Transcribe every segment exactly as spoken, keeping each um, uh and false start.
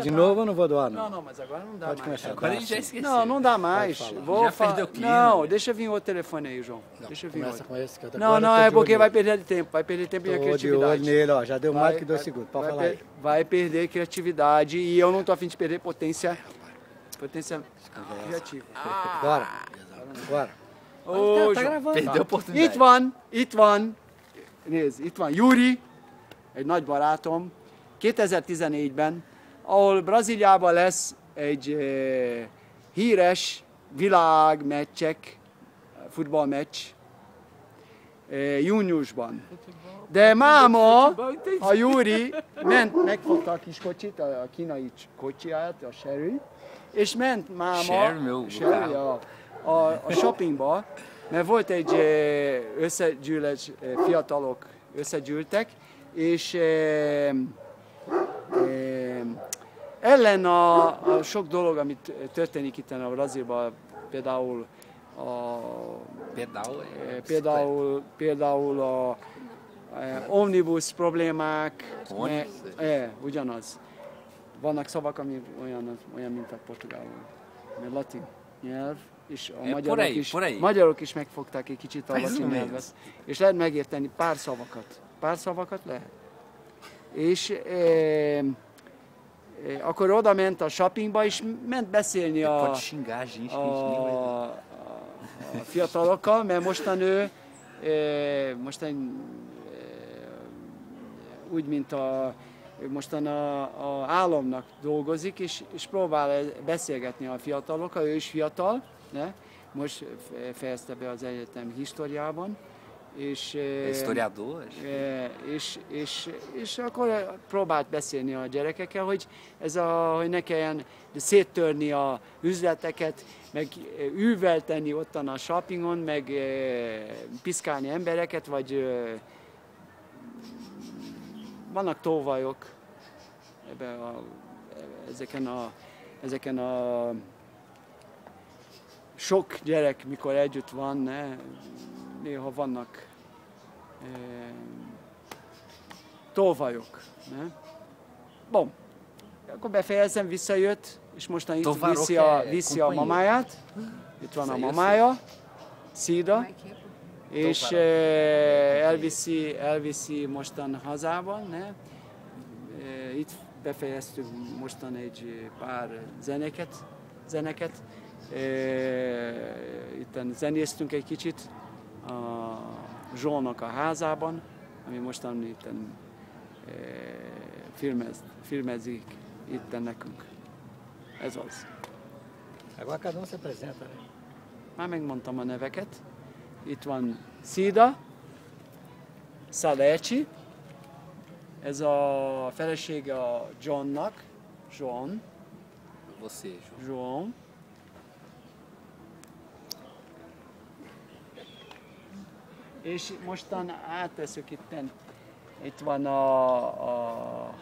De novo eu não vou doar, não. Não, não, mas agora não dá Pode mais. começar. Agora ele já esqueceu. Não, não dá mais. Vou Já fa- perdeu o clima. Não, deixa vir outro telefone aí, João. Não, deixa vir começa outro. com esse que eu tô- Não, agora não, eu tô é de porque olho vai nele. perder tempo, vai perder tempo em Tô de olho criatividade. nele, ó. Já deu mais Vai- que dois vai- segundos. Pode vai falar aí. per- Vai perder criatividade e eu não tô a fim de perder potência. Potência criativa. Bora. Bora. Ô, tá João. gravando. Perdeu a oportunidade. Itt van, itt van, nézd, itt van Júri, egy nagy barátom, kétezer-tizennégyben, ahol Brazíliában lesz egy eh, híres világmeccsek, futballmeccs, eh, júniusban. De máma, a Júri ment, megfogta a kis kocsit, a, a kínai kocsiját, a Sherry, és ment máma, Sherry, meu Sherry, carro. a, a, a shoppingba, mert volt egy eh, összegyűlés, eh, fiatalok összegyűltek, és eh, eh, ellen a, a sok dolog, amit történik itt a Brazílban, például a, Pedal eh, é például, például a eh, omnibus problémák, Ônibus? me- eh, ugyanaz. Vannak szavak, ami olyan, olyan mint a portugálul, mert latin nyelv, és a Eh, magyarok, por aí, is, por aí. magyarok is megfogták egy kicsit a Mais latin ou menos. nyelvet, és lehet megérteni pár szavakat. Pár szavakat lehet. És eh, eh, akkor oda ment a shoppingba, és ment beszélni a, Pode xingar a gente, que a gente nem vai ver. a, a fiatalokkal, mert mostan ő eh, mostan eh, úgy, mint a mostan a, a államnak dolgozik, és, és próbál beszélgetni a fiatalokkal, ő is fiatal, ne? Most fejezte be az egyetem históriában, és, eh, Historiador? eh, és, és, és akkor próbált beszélni a gyerekekkel, hogy, ez a, hogy ne kelljen széttörni a üzleteket, meg üvölteni ottan a shoppingon, meg eh, piszkálni embereket, vagy eh, vannak tóvajok ebbe a, ezeken a, ezeken a sok gyerek, mikor együtt van, ne, néha vannak e, tóvajok. Ne? Bom, akkor befejezem, visszajött, és mostan itt Tóvarok viszi a, é viszi a companheiro. mamáját. Itt van a Isso aí eu mamája, Szida, és eh, elviszi, elviszi mostan hazában. Ne? Eh, Itt befejeztük mostan egy pár zeneket, zeneket. Eh, Itten zenéztünk egy kicsit a Zsolnak a házában, ami mostan itten eh, filmez, filmezik itten nekünk. Ez az. Agora cada um se apresenta, né? Már megmondtam a neveket. Itt van Szida, Szaleci, ez a felesége a Johnnak, John, Você, João. João. És mostan átveszük itten, itt van a, a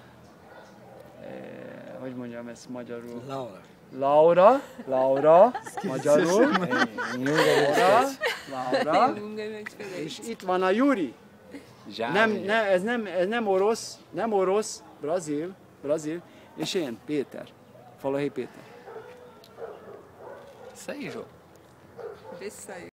e, hogy mondjam ezt magyarul? Laura. Laura, Laura, magyarul, Laura, Laura, és itt van a Júri. Já. Nem, já. nem, ez nem, ez nem orosz, nem orosz, brazil, brazil, és én, Péter, Falahelyi Péter. Isso aí, João. Vê se saiu.